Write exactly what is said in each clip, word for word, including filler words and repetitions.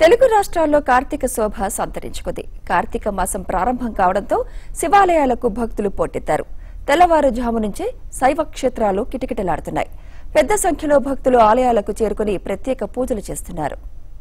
తెలుగు రాష్ట్రాల్లో కార్తీక శోభ సంతరించుకుంది. కార్తీక మాసం ప్రారంభం కావడంతో శివాలయాలకు భక్తులు పోటెత్తారు. తెల్లవారుజాము నుంచే శైవ క్షేత్రాలు కిటకిటలాడుతున్నాయి. పెద్ద సంఖ్యలో భక్తులు ఆలయాలకు చేరుకుని ప్రత్యేక పూజలు చేస్తున్నారు.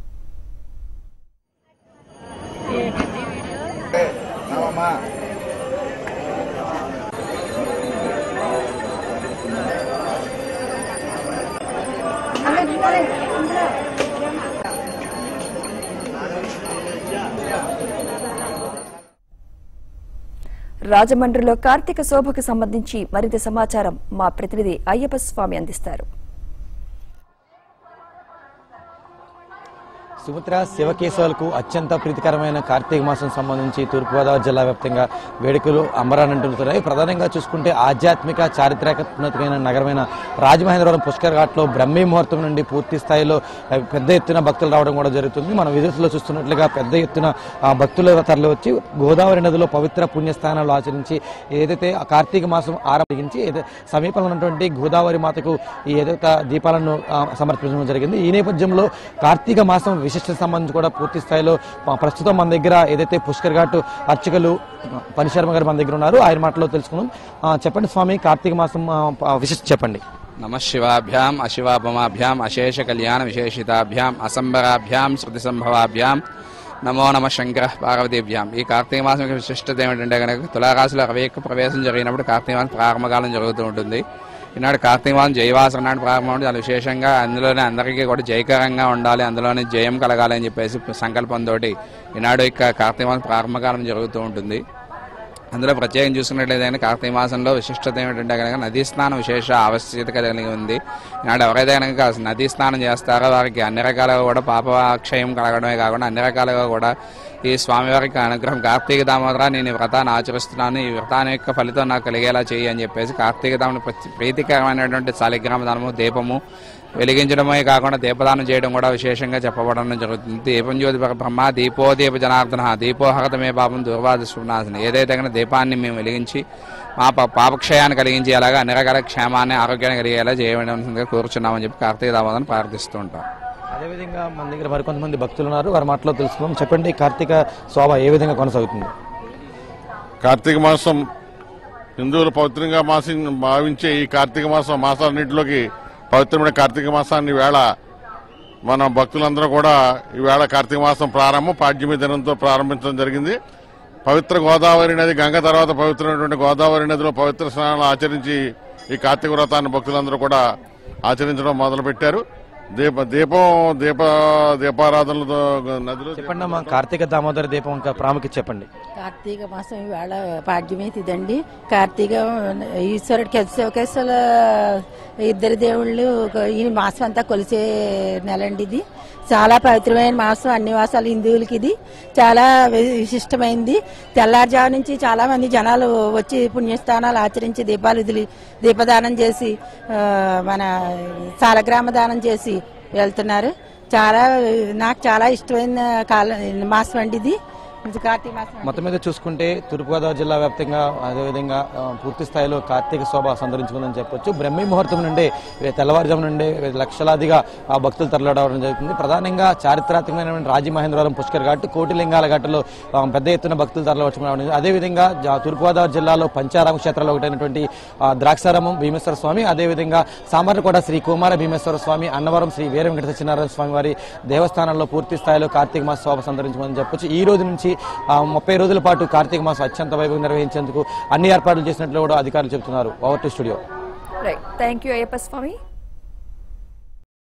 రాజమండ్రిలో కార్తీక శోభకు సంబంధించి మరింత సమాచారం మా ప్రతినిధి అయ్యప్ప స్వామి అందిస్తారు. సుమిత్ర శివకేశవులకు అత్యంత ప్రీతికరమైన కార్తీక మాసం సంబంధించి తూర్పుగోదావరి జిల్లా వ్యాప్తంగా వేడుకలు అంబరానంటున్నాయి. ప్రధానంగా చూసుకుంటే ఆధ్యాత్మిక చారిత్రాత్మకమైన నగరమైన రాజమహేంద్రవరం పుష్కర్ ఘాట్లో బ్రహ్మీ ముహూర్తం నుండి పూర్తి స్థాయిలో పెద్ద ఎత్తున భక్తులు రావడం కూడా జరుగుతుంది. మనం విదేశంలో చూస్తున్నట్లుగా పెద్ద ఎత్తున భక్తులు తరలి వచ్చి గోదావరి నదిలో పవిత్ర పుణ్యస్థానాలు ఆచరించి ఏదైతే కార్తీక మాసం ఆరంభించి సమీపంలో ఉన్నటువంటి గోదావరి మాతకు ఏదైతే దీపాలను సమర్పించడం జరిగింది. ఈ నేపథ్యంలో కార్తీక మాసం విశిష్ట సంబంధించి కూడా పూర్తి స్థాయిలో ప్రస్తుతం మన దగ్గర ఏదైతే పుష్కర్ ఘాట్ అర్చకులు పనిశర్మ గారు మన దగ్గర ఉన్నారు. ఆయన మాటలో తెలుసుకుందాం. చెప్పండి స్వామి, కార్తీక మాసం విశిష్ట చెప్పండి. నమ శివాభ్యాం అశివాపమాభ్యాం అశేష కళ్యాణ విశేషితాభ్యాం అసంబరాభ్యాం శృతి సంభవాభ్యాం నమో నమ శంకర పార్వతీభ్యాం. ఈ కార్తీక మాసం యొక్క విశిష్టత ఏమిటంటే కనుక తులారాశిలో అరవై యొక్క ప్రవేశం జరిగినప్పుడు కార్తీక మాసం ప్రారంభకాలం జరుగుతూ ఉంటుంది. ఈనాడు కార్తీక మాసం జయవాసన నాడు ప్రారంభం చాలా విశేషంగా అందులోనే అందరికీ కూడా జయకరంగా ఉండాలి, అందులోనే జయం కలగాలి అని చెప్పేసి సంకల్పంతో ఈనాడు ఇక కార్తీక మాసం ప్రారంభకాలం జరుగుతూ ఉంటుంది. అందులో ప్రత్యేకం చూసుకున్నట్లయితే కార్తీక మాసంలో విశిష్టత ఏమిటంటే కనుక నదీ స్నానం విశేష ఆవశ్యకత కలిగి ఉంది. ఈనాడు ఎవరైతే కనుక నదీ స్నానం చేస్తారో వారికి అన్ని రకాలుగా కూడా పాపక్షయం కలగడమే కాకుండా అన్ని రకాలుగా కూడా ఈ స్వామివారికి అనుగ్రహం కార్తీక దామోదర నేను ఈ వ్రతాన్ని ఆచరిస్తున్నాను, ఈ వ్రతాన్ని యొక్క ఫలితం నాకు కలిగేలా చేయి అని చెప్పేసి కార్తీక దాముని ప్రీతికరమైనటువంటి శాలిగ్రామ దానము దీపము వెలిగించడమే కాకుండా దీపదానం చేయడం కూడా విశేషంగా చెప్పబడడం జరుగుతుంది. దీపం జ్యోతి బ్రహ్మ దీపో దీప జనార్దన దీపోహరతమే పాపం దుర్వాదనాశనం. ఏదైతే కనుక దీపాన్ని మేము వెలిగించి మా పాపక్షయాన్ని కలిగించి అలాగా అన్ని రకాల క్షేమాన్ని ఆరోగ్యాన్ని కలిగేలా చేయవలసిందిగా కోరుచున్నామని చెప్పి కార్తీక దామోదరం ప్రార్థిస్తూ ఉంటాం. అదేవిధంగా మన దగ్గర మరికొంతమంది భక్తులు ఉన్నారు, వారి మాటలో తెలుసుకుందాం. చెప్పండి, కార్తీక శోభ ఏ విధంగా కొనసాగుతుంది? కార్తీక మాసం హిందువులు పవిత్రంగా మాసి భావించే ఈ కార్తీక మాసం మాసాలన్నింటిలోకి పవిత్రమైన కార్తీక మాసాన్ని వేళ మన భక్తులందరూ కూడా ఈవేళ కార్తీక మాసం ప్రారంభం పాడ్యమి దినంతో ప్రారంభించడం జరిగింది. పవిత్ర గోదావరి నది గంగ తర్వాత పవిత్రమైనటువంటి గోదావరి నదిలో పవిత్ర స్నానాలు ఆచరించి ఈ కార్తీక వ్రతాన్ని భక్తులందరూ కూడా ఆచరించడం మొదలుపెట్టారు. దీప దీపం దీప దీపారాధనలతో నదిలో చెప్పండి అమ్మా, కార్తీక దామోదర దీపం ప్రాముఖ్యత చెప్పండి. కార్తీక మాసం ఇవాళ పాడ్యమి తిదండి. కార్తీక ఈశ్వరుడికి శివకేశ్వర ఇద్దరు దేవుళ్ళు ఈ మాసం అంతా కొలిసే నెల అండి. ఇది చాలా పవిత్రమైన మాసం, అన్ని మాసాలు హిందువులకి ఇది చాలా విశిష్టమైంది. తెల్లారుజాము నుంచి చాలా మంది జనాలు వచ్చి పుణ్యస్థానాలు ఆచరించి దీపాలు వదిలి దీపదానం చేసి మన సాలగ్రామ దానం చేసి వెళ్తున్నారు. చాలా నాకు చాలా ఇష్టమైన కాల మాసం అండి ఇది కార్తీక మాసం. మొత్తం మీద చూసుకుంటే తూర్పుగోదావరి జిల్లా వ్యాప్తంగా అదేవిధంగా పూర్తి స్థాయిలో కార్తీక శోభ సంతరించుకుందని చెప్పొచ్చు. బ్రహ్మీ ముహూర్తం నుండి తెల్లవారుజాము నుండి లక్షలాదిగా భక్తులు తరలిరావడం జరుగుతుంది. ప్రధానంగా చారిత్రాత్మకమైన రాజమహేంద్రవరం పుష్కర్ ఘాట్ కోటిలింగాల ఘాట్లో పెద్ద ఎత్తున భక్తులు తరలివచ్చడం. అదేవిధంగా తూర్పుగోదావరి జిల్లాలో పంచారామ క్షేత్రాల్లో ఒకటైనటువంటి ద్రాక్షారామం భీమేశ్వర స్వామి, అదేవిధంగా సామర్లకోట శ్రీ కుమార భీమేశ్వర స్వామి, అన్నవరం శ్రీ వీర వెంకట సత్యనారాయణ స్వామి వారి దేవస్థానాల్లో పూర్తి స్థాయిలో కార్తీక మాస శోభ సంతరించుకుందని చెప్పొచ్చు. ఈ రోజు నుంచి ముప్పై రోజుల పాటు కార్తీక మాసం అత్యంత వైభవం నిర్వహించేందుకు అన్ని ఏర్పాట్లు చేసినట్లు కూడా అధికారులు చెబుతున్నారు. Over to studio. Right, thank you Ayyappa Swamy.